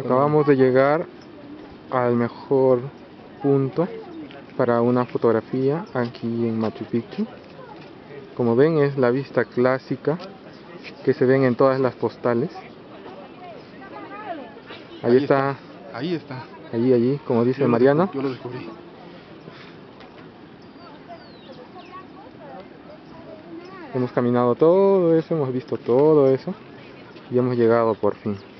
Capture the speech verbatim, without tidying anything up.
Acabamos de llegar al mejor punto para una fotografía aquí en Machu Picchu. Como ven, es la vista clásica que se ven en todas las postales. Ahí, ahí está, está. Ahí está. Allí, allí, como dice yo Mariano. Yo lo descubrí. Hemos caminado todo eso, hemos visto todo eso y hemos llegado por fin.